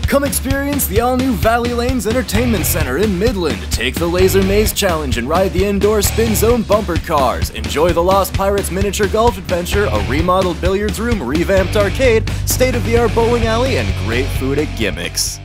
Come experience the all-new Valley Lanes Entertainment Center in Midland. Take the Laser Maze Challenge and ride the indoor Spin Zone bumper cars. Enjoy the Lost Pirates miniature golf adventure, a remodeled billiards room, revamped arcade, state-of-the-art bowling alley, and great food at Gimmicks.